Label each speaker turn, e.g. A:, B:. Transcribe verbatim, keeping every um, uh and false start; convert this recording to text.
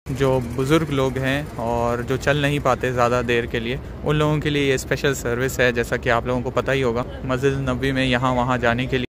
A: जो बुज़ुर्ग लोग हैं और जो चल नहीं पाते ज़्यादा देर के लिए, उन लोगों के लिए ये स्पेशल सर्विस है। जैसा कि आप लोगों को पता ही होगा, मस्जिद नबवी में यहाँ वहाँ जाने के लिए